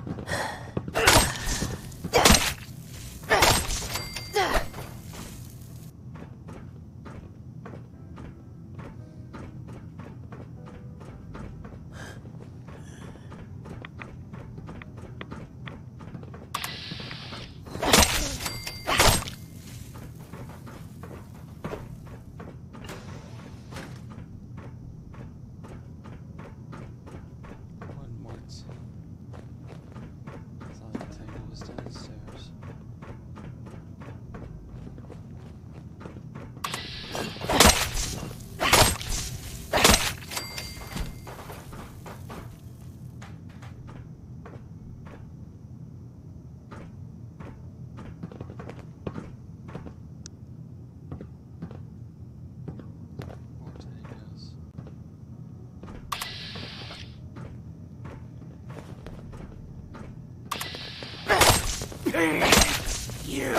You.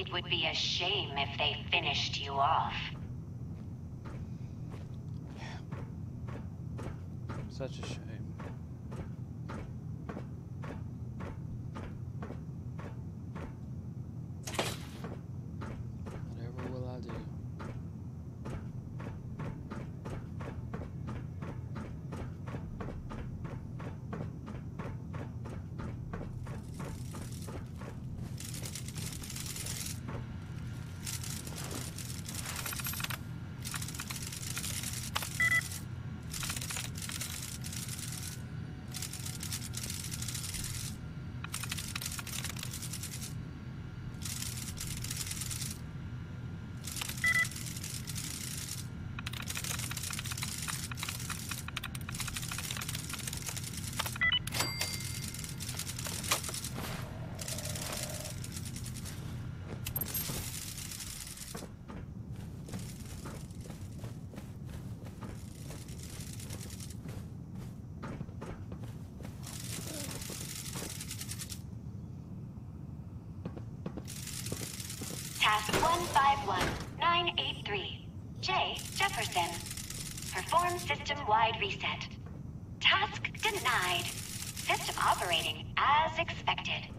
It would be a shame if they finished you off. Such a shame. Whatever will I do? Task 151983. J. Jefferson. Perform system-wide reset. Task denied. System operating as expected.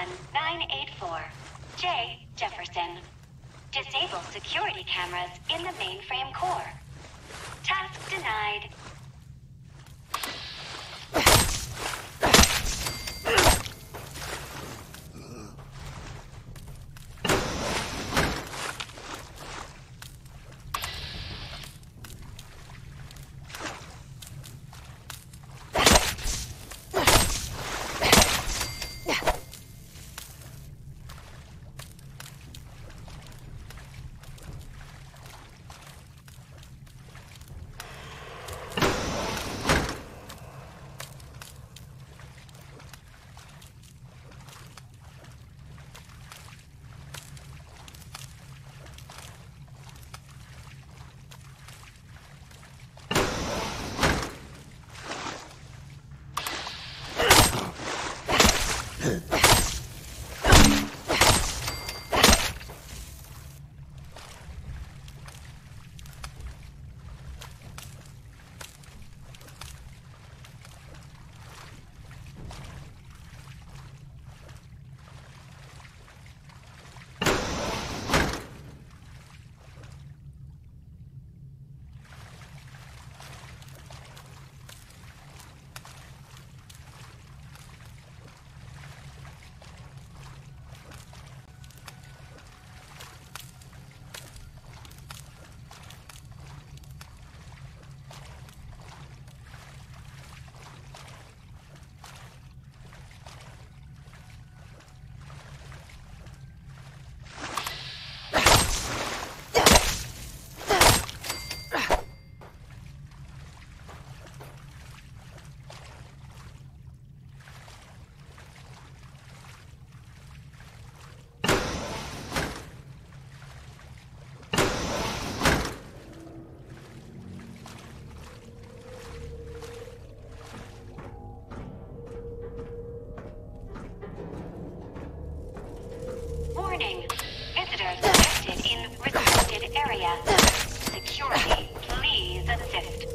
21984. J. Jefferson. Disable security cameras in the mainframe core. Task denied. Warning. Visitors detected in restricted area. Security, please assist.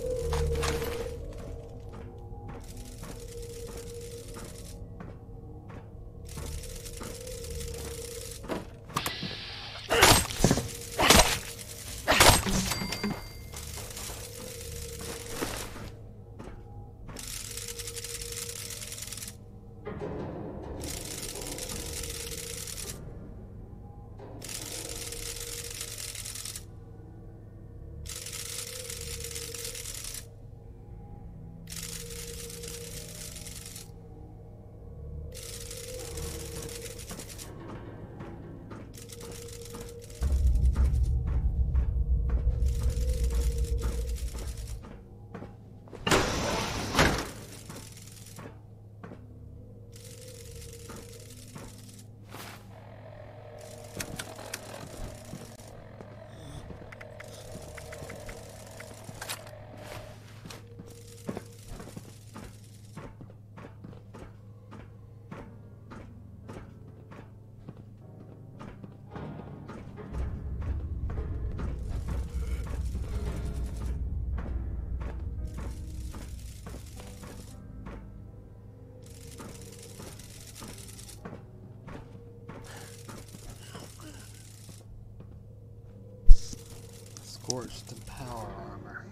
Scorched and power armor.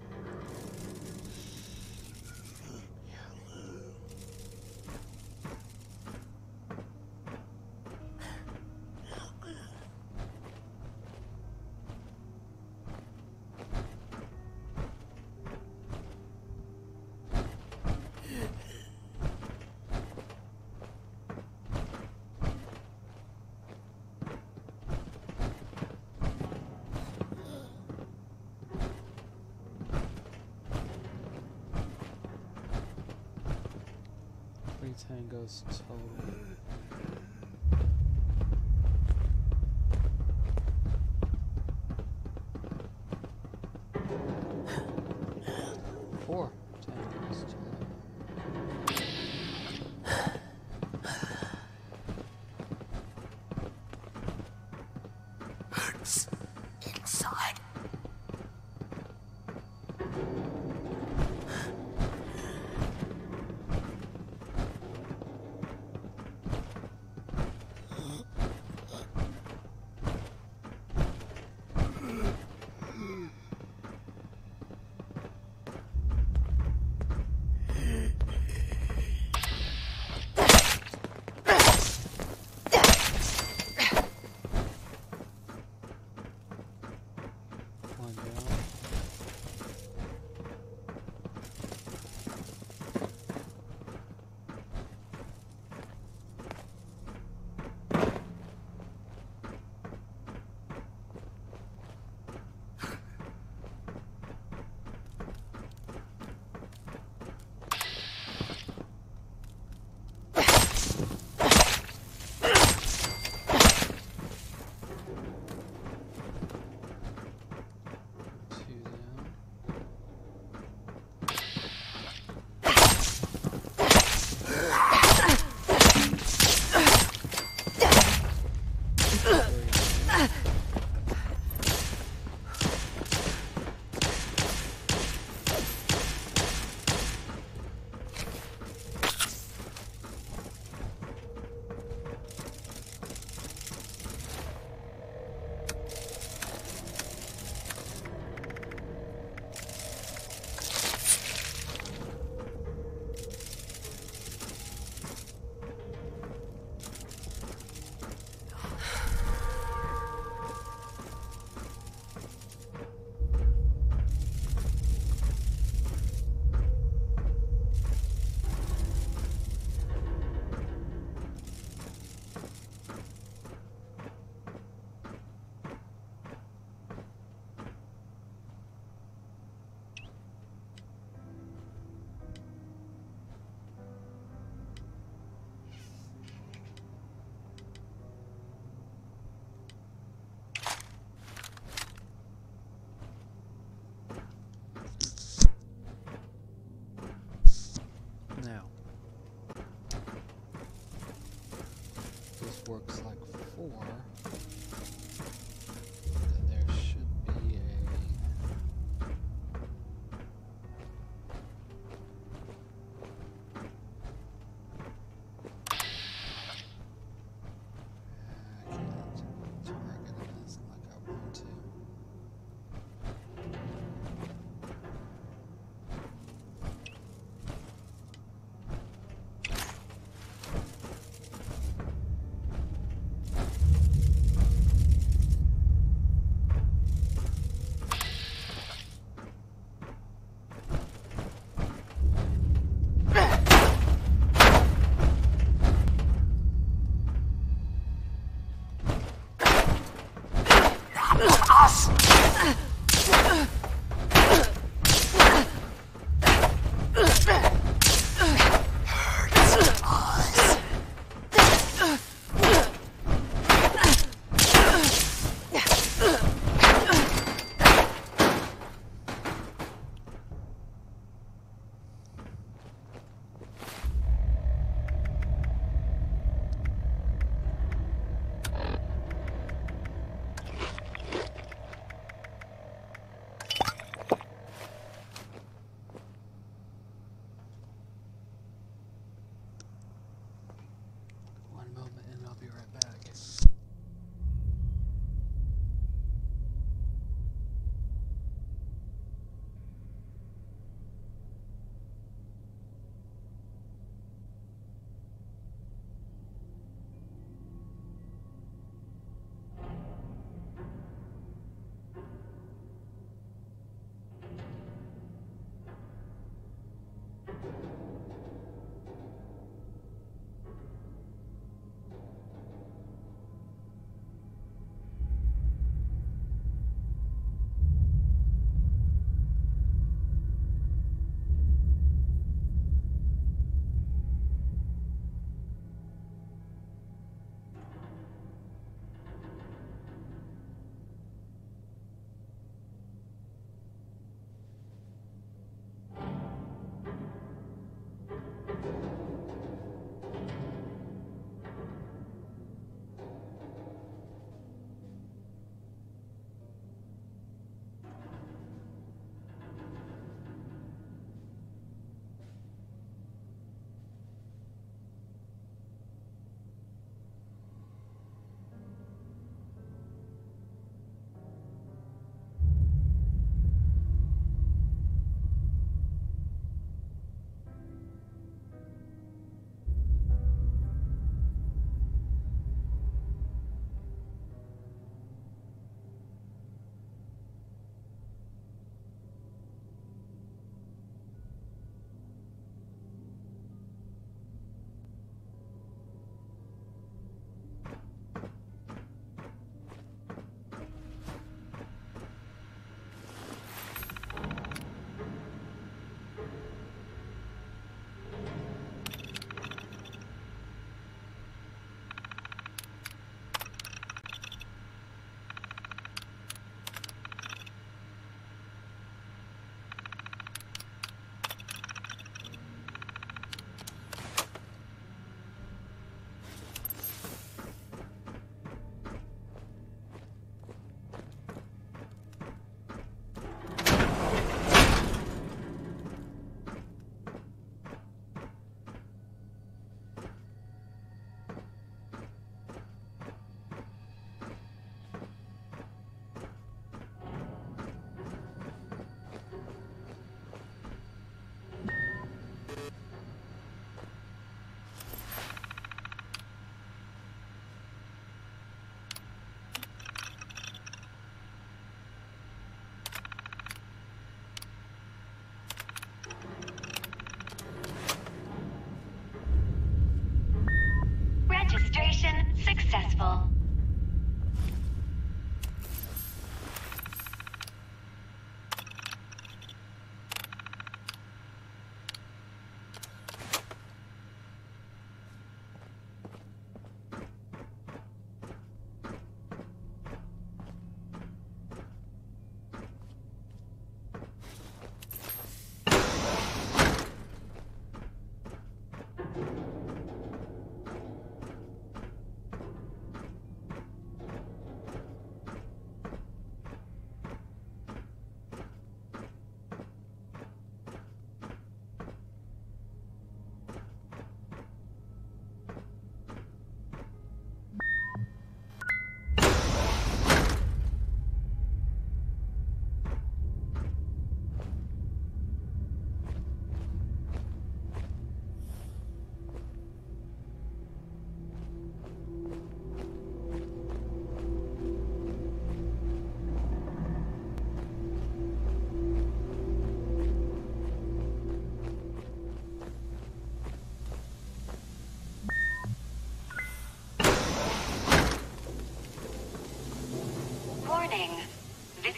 Tangos total. Four tangos total. Hurts inside.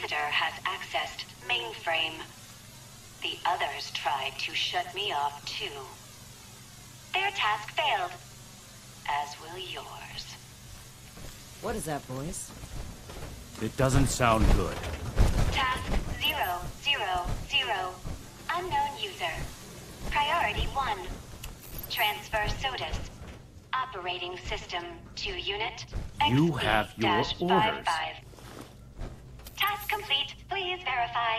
Inquisitor has accessed mainframe. The others tried to shut me off too. Their task failed, as will yours. What is that, boys? It doesn't sound good. Task 000. Unknown user. Priority 1. Transfer SOTUS. Operating system to unit. You have your XP-55. orders. Task complete. Please verify.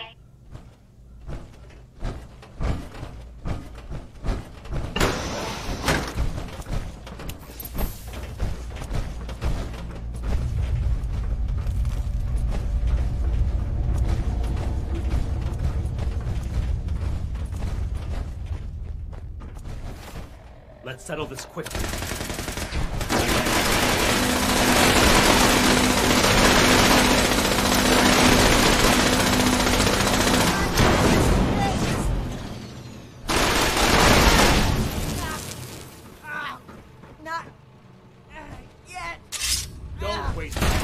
Let's settle this quickly. Not yet. Don't waste time.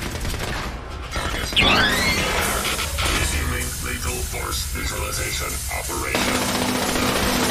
Resuming lethal force visualization operation.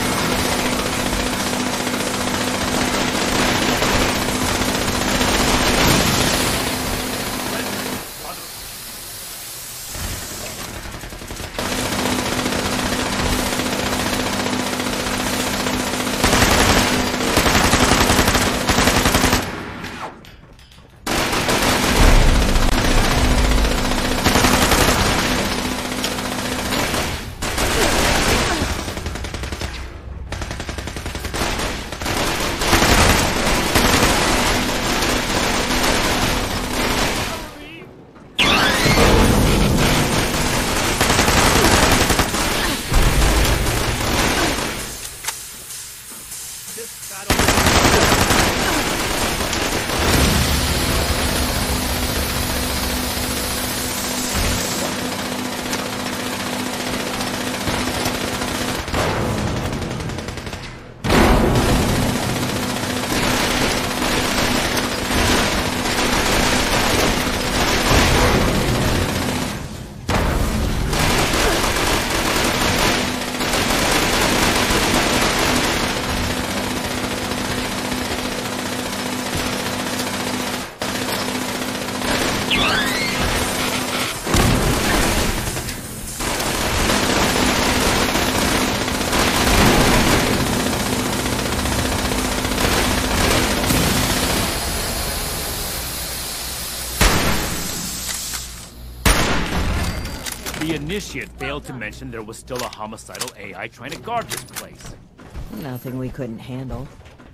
The Initiate failed to mention there was still a homicidal AI trying to guard this place. Nothing we couldn't handle.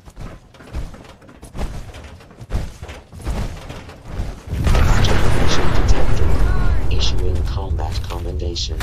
Mission detected. Issuing combat commendation.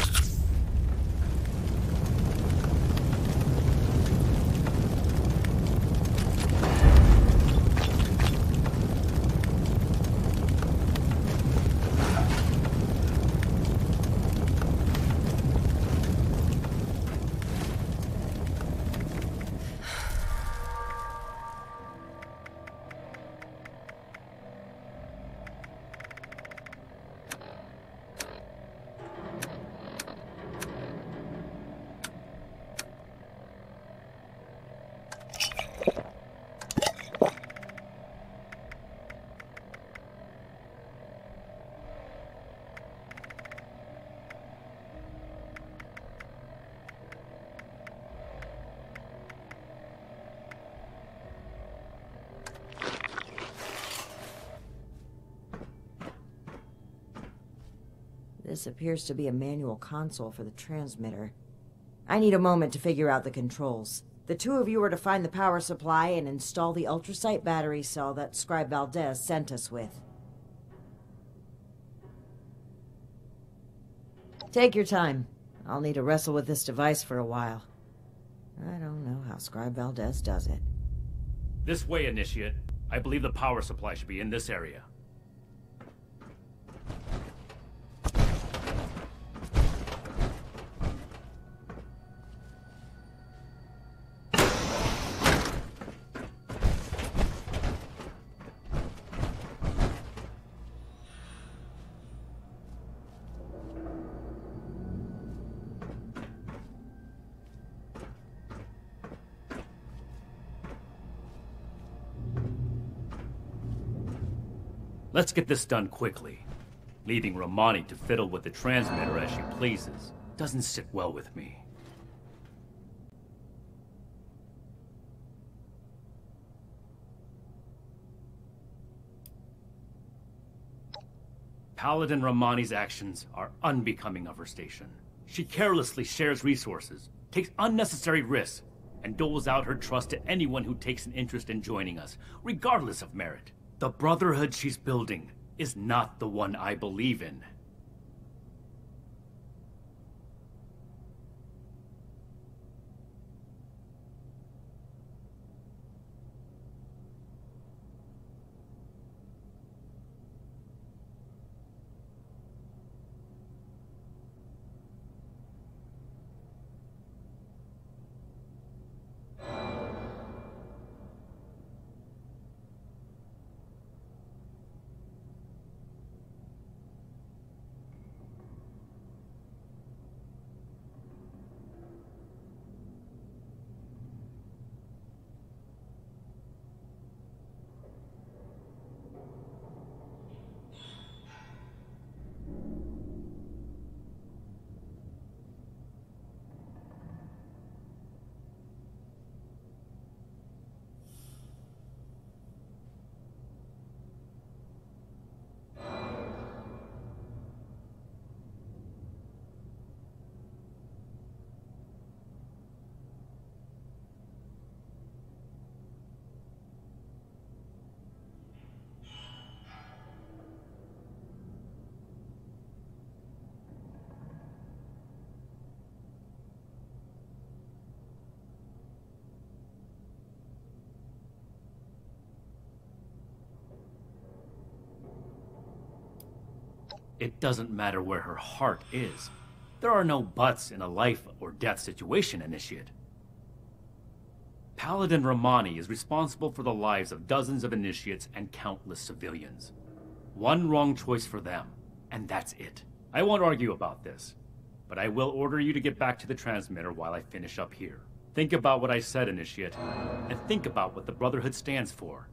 This appears to be a manual console for the transmitter. I need a moment to figure out the controls. The two of you are to find the power supply and install the ultrasight battery cell that Scribe Valdez sent us with. Take your time. I'll need to wrestle with this device for a while. I don't know how Scribe Valdez does it. This way, Initiate. I believe the power supply should be in this area. Let's get this done quickly. Leaving Romani to fiddle with the transmitter as she pleases doesn't sit well with me. Paladin Romani's actions are unbecoming of her station. She carelessly shares resources, takes unnecessary risks, and doles out her trust to anyone who takes an interest in joining us, regardless of merit. The Brotherhood she's building is not the one I believe in. It doesn't matter where her heart is. There are no buts in a life or death situation, Initiate. Paladin Romani is responsible for the lives of dozens of Initiates and countless civilians. One wrong choice for them, and that's it. I won't argue about this, but I will order you to get back to the transmitter while I finish up here. Think about what I said, Initiate, and think about what the Brotherhood stands for.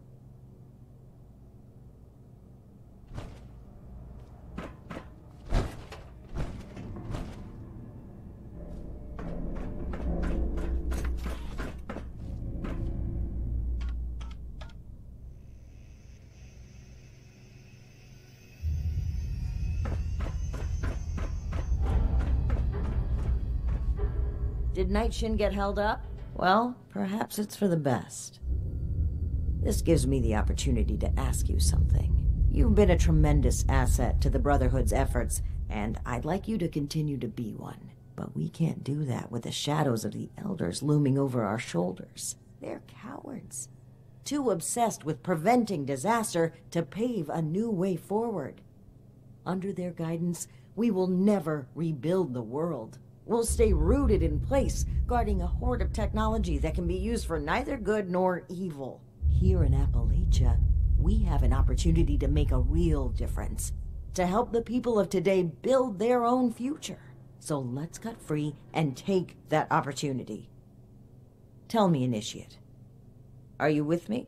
Did Nightshin get held up? Well, perhaps it's for the best. This gives me the opportunity to ask you something. You've been a tremendous asset to the Brotherhood's efforts, and I'd like you to continue to be one. But we can't do that with the shadows of the Elders looming over our shoulders. They're cowards. Too obsessed with preventing disaster to pave a new way forward. Under their guidance, we will never rebuild the world. We'll stay rooted in place, guarding a hoard of technology that can be used for neither good nor evil. Here in Appalachia, we have an opportunity to make a real difference, to help the people of today build their own future. So let's cut free and take that opportunity. Tell me, Initiate, are you with me?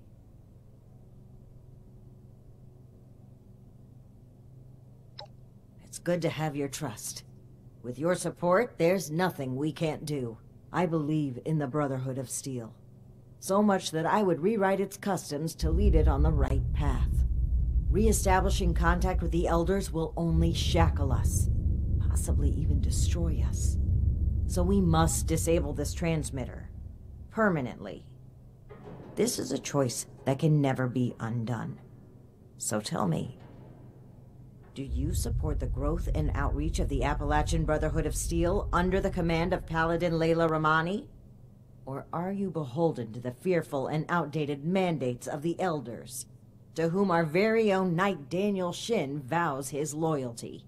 It's good to have your trust. With your support, there's nothing we can't do. I believe in the Brotherhood of Steel. So much that I would rewrite its customs to lead it on the right path. Re-establishing contact with the Elders will only shackle us, possibly even destroy us. So we must disable this transmitter. Permanently. This is a choice that can never be undone. So tell me, do you support the growth and outreach of the Appalachian Brotherhood of Steel under the command of Paladin Layla Romani? Or are you beholden to the fearful and outdated mandates of the Elders, to whom our very own Knight Daniel Shin vows his loyalty?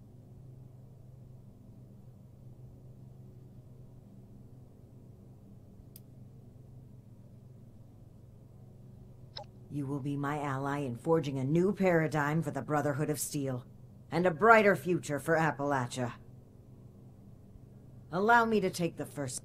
You will be my ally in forging a new paradigm for the Brotherhood of Steel, and a brighter future for Appalachia. Allow me to take the first...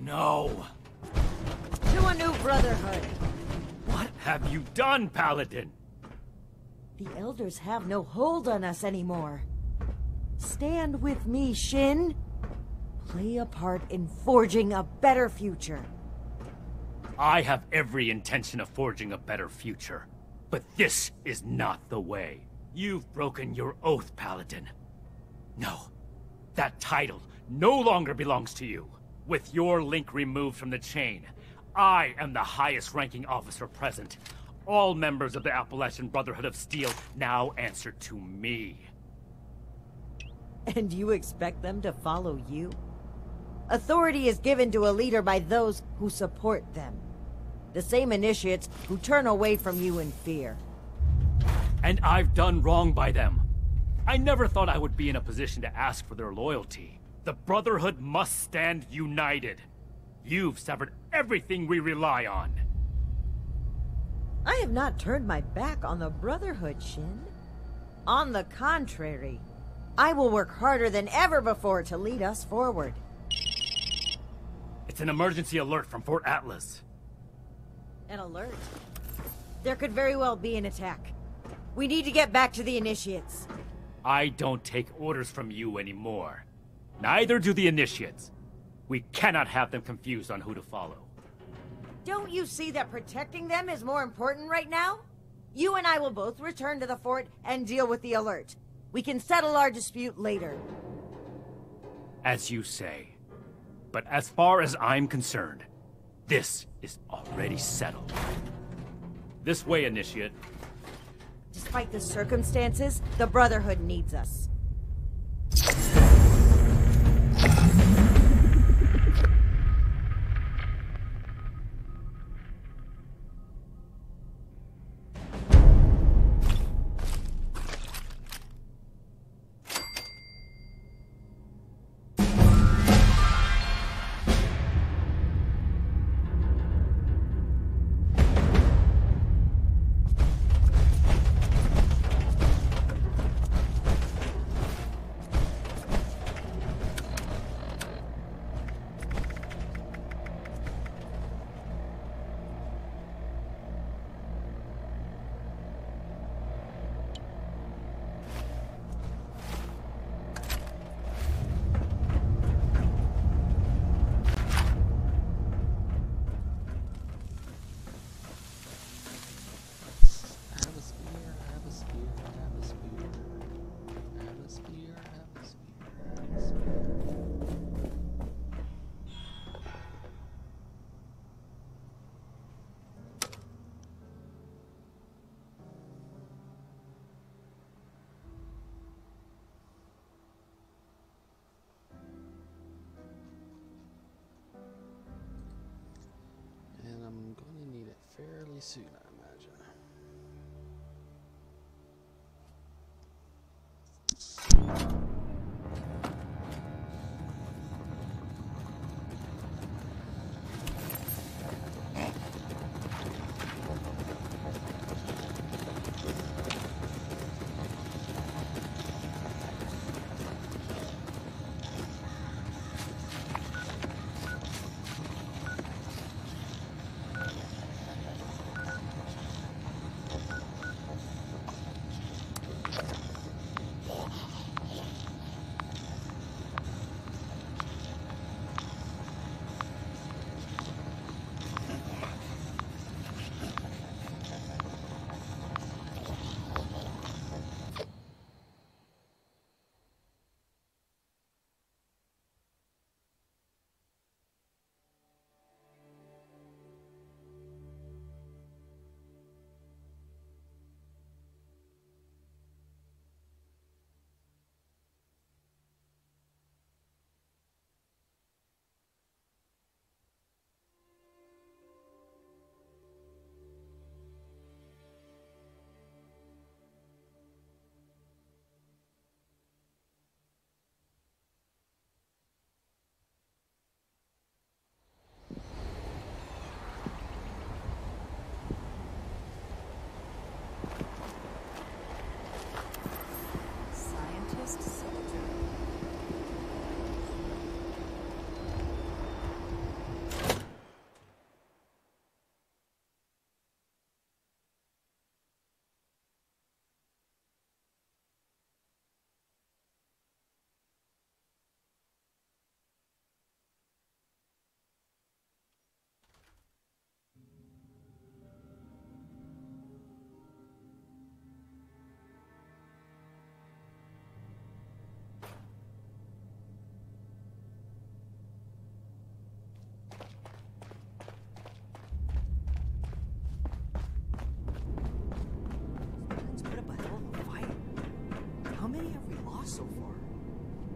No! To a new brotherhood! What have you done, Paladin? The Elders have no hold on us anymore. Stand with me, Shin. Play a part in forging a better future. I have every intention of forging a better future. But this is not the way. You've broken your oath, Paladin. No. That title no longer belongs to you. With your link removed from the chain, I am the highest-ranking officer present. All members of the Appalachian Brotherhood of Steel now answer to me. And you expect them to follow you? Authority is given to a leader by those who support them. The same initiates who turn away from you in fear. And I've done wrong by them. I never thought I would be in a position to ask for their loyalty. The Brotherhood must stand united. You've severed everything we rely on. I have not turned my back on the Brotherhood, Shin. On the contrary, I will work harder than ever before to lead us forward. It's an emergency alert from Fort Atlas. An alert? There could very well be an attack. We need to get back to the Initiates. I don't take orders from you anymore. Neither do the Initiates. We cannot have them confused on who to follow. Don't you see that protecting them is more important right now? You and I will both return to the fort and deal with the alert. We can settle our dispute later. As you say. But as far as I'm concerned, this is already settled. This way, Initiate. Despite the circumstances, the Brotherhood needs us. I'm going to need it fairly soon, I imagine.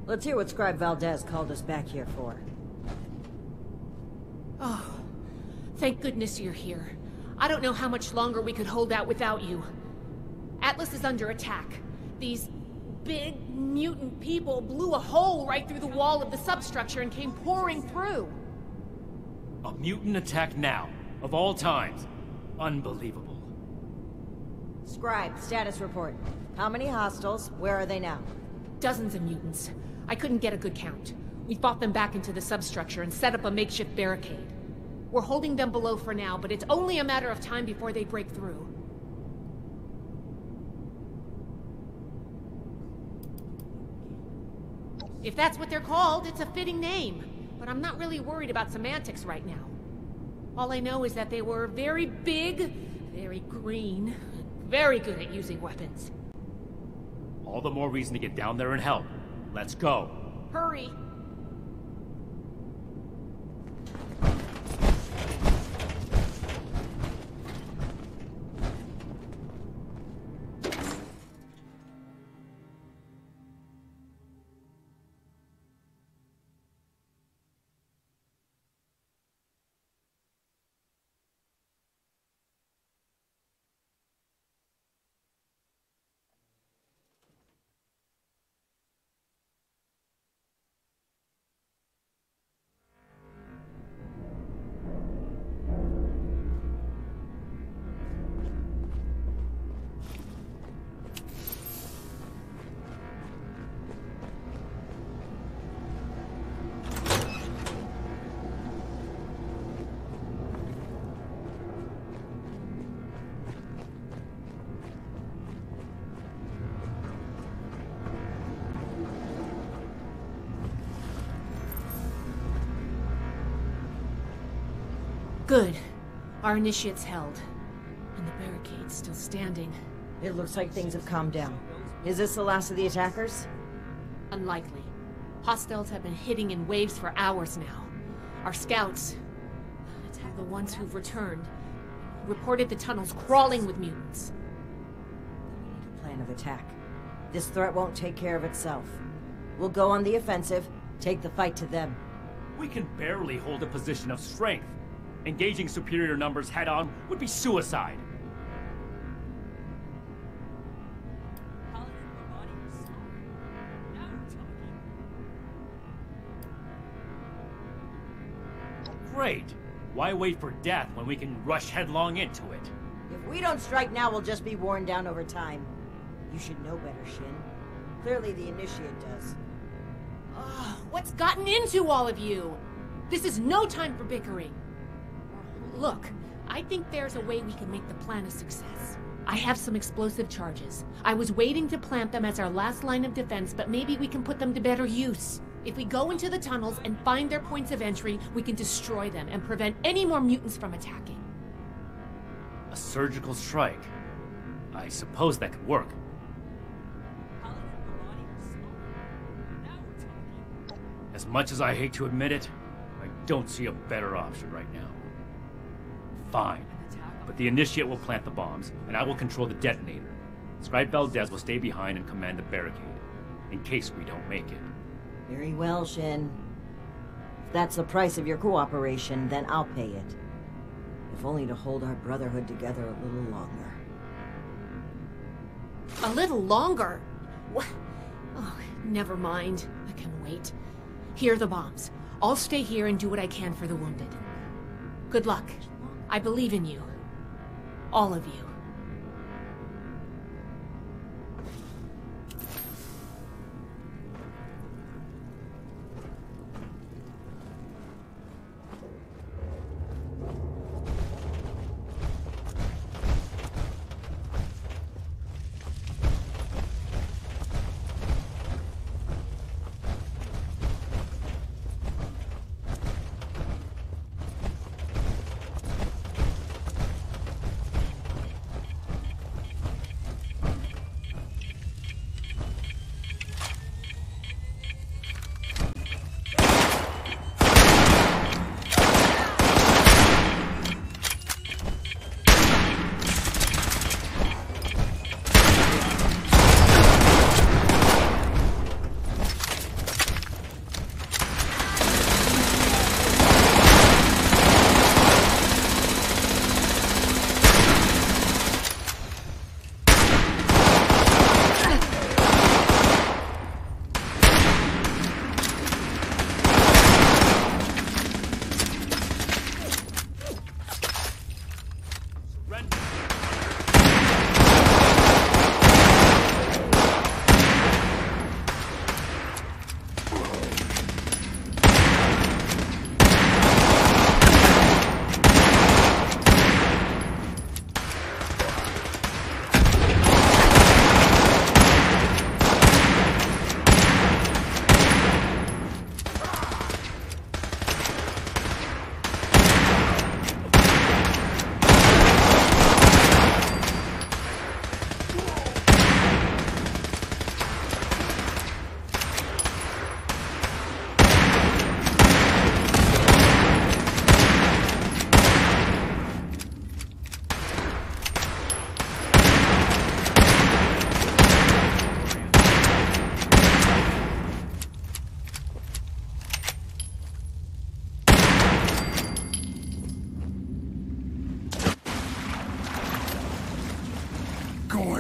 Let's hear what Scribe Valdez called us back here for. Oh, thank goodness you're here. I don't know how much longer we could hold out without you. Atlas is under attack. These big mutant people blew a hole right through the wall of the substructure and came pouring through. A mutant attack now, of all times. Unbelievable. Scribe, status report. How many hostiles? Where are they now? Dozens of mutants. I couldn't get a good count. We fought them back into the substructure and set up a makeshift barricade. We're holding them below for now, but it's only a matter of time before they break through. If that's what they're called, it's a fitting name. But I'm not really worried about semantics right now. All I know is that they were very big, very green, very good at using weapons. All the more reason to get down there and help. Let's go. Hurry! Good. Our initiate's held. And the barricade's still standing. It looks like things have calmed down. Is this the last of the attackers? Unlikely. Hostiles have been hitting in waves for hours now. Our scouts, the ones who've returned, reported the tunnels crawling with mutants. We need a plan of attack. This threat won't take care of itself. We'll go on the offensive, take the fight to them. We can barely hold a position of strength. Engaging superior numbers head-on would be suicide. Great! Why wait for death when we can rush headlong into it? If we don't strike now, we'll just be worn down over time. You should know better, Shin. Clearly the Initiate does. Oh, what's gotten into all of you? This is no time for bickering. Look, I think there's a way we can make the plan a success. I have some explosive charges. I was waiting to plant them as our last line of defense, but maybe we can put them to better use. If we go into the tunnels and find their points of entry, we can destroy them and prevent any more mutants from attacking. A surgical strike. I suppose that could work. As much as I hate to admit it, I don't see a better option right now. Fine. But the Initiate will plant the bombs, and I will control the detonator. Scribe Valdez will stay behind and command the barricade, in case we don't make it. Very well, Shin. If that's the price of your cooperation, then I'll pay it. If only to hold our brotherhood together a little longer. A little longer? What? Oh, never mind. I can wait. Here are the bombs. I'll stay here and do what I can for the wounded. Good luck. I believe in you. All of you.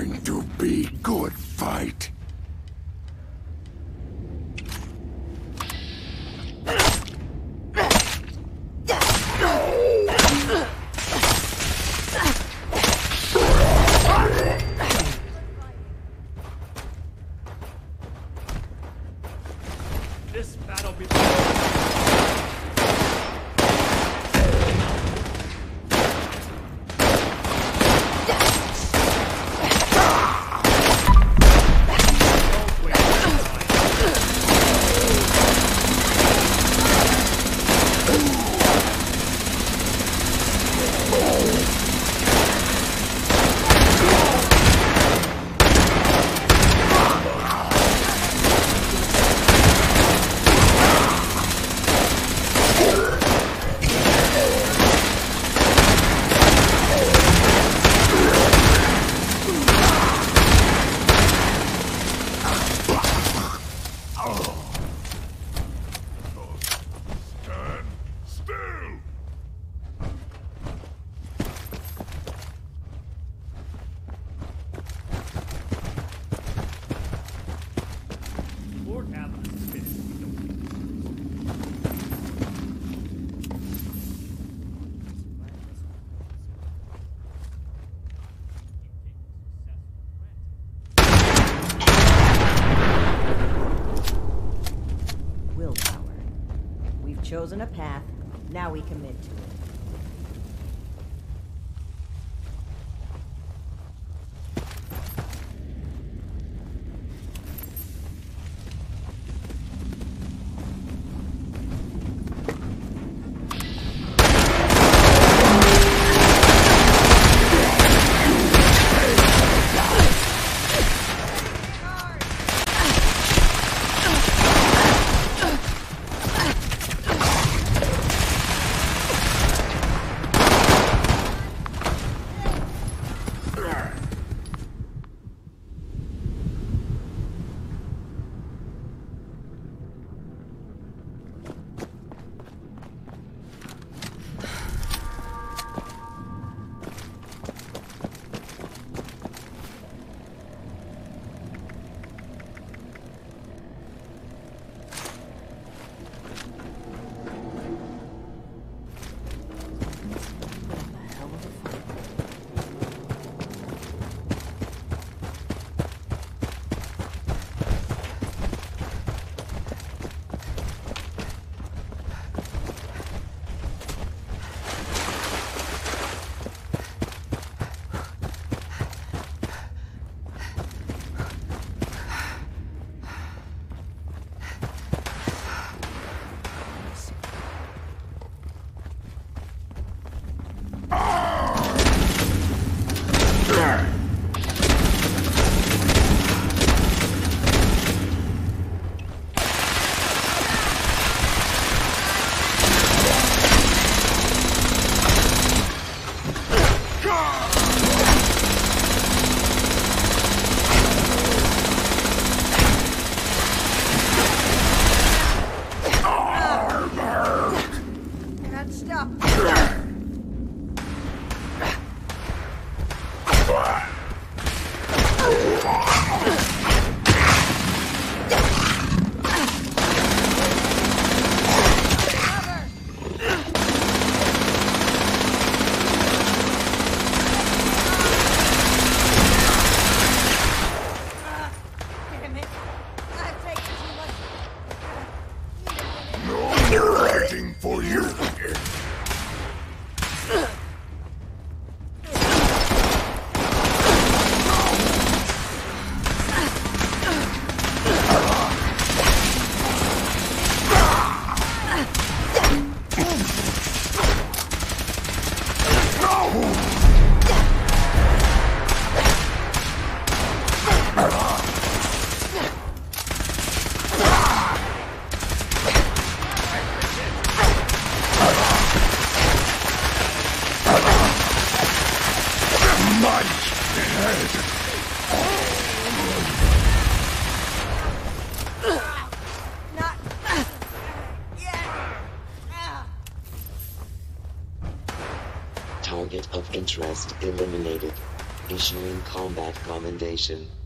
going to be good fight. This battle be Lord Atlas is finished. Willpower. We've chosen a path. Now we commit to it. Waiting for you. Target of interest eliminated. Issuing combat commendation.